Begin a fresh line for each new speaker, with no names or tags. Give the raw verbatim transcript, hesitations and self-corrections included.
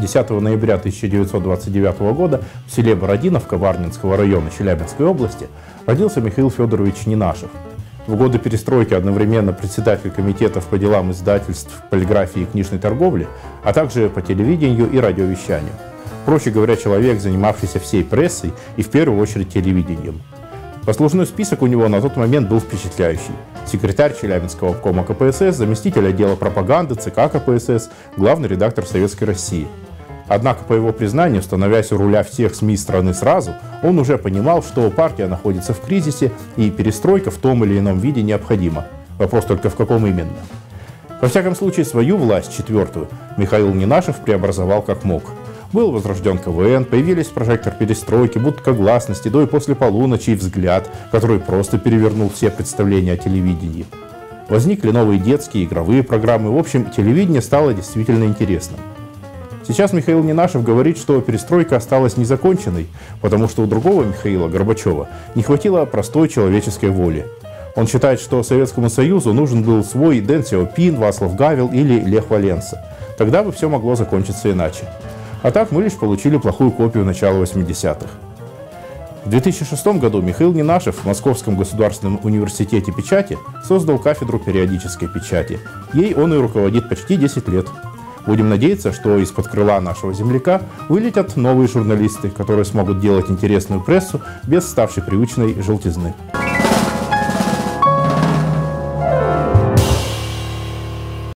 десятого ноября тысяча девятьсот двадцать девятого года в селе Бородиновка Варнинского района Челябинской области родился Михаил Федорович Ненашев. В годы перестройки одновременно председатель комитетов по делам издательств, полиграфии и книжной торговли, а также по телевидению и радиовещанию. Проще говоря, человек, занимавшийся всей прессой и в первую очередь телевидением. Послужной список у него на тот момент был впечатляющий. Секретарь Челябинского обкома ка пэ эс эс, заместитель отдела пропаганды цэ ка ка пэ эс эс, главный редактор «Советской России». Однако, по его признанию, становясь у руля всех СМИ страны сразу, он уже понимал, что партия находится в кризисе и перестройка в том или ином виде необходима. Вопрос только в каком именно. Во всяком случае, свою власть, четвертую, Михаил Ненашев преобразовал как мог. Был возрожден ка вэ эн, появились прожектор перестройки, будка гласности, до и после полуночи и взгляд, который просто перевернул все представления о телевидении. Возникли новые детские, игровые программы, в общем, телевидение стало действительно интересным. Сейчас Михаил Ненашев говорит, что перестройка осталась незаконченной, потому что у другого Михаила, Горбачева, не хватило простой человеческой воли. Он считает, что Советскому Союзу нужен был свой Дэн Сяопин, Вацлав Гавел или Лех Валенса. Тогда бы все могло закончиться иначе. А так мы лишь получили плохую копию начала восьмидесятых. В две тысячи шестом году Михаил Ненашев в Московском государственном университете печати создал кафедру периодической печати. Ей он и руководит почти десять лет. Будем надеяться, что из-под крыла нашего земляка вылетят новые журналисты, которые смогут делать интересную прессу без ставшей привычной желтизны.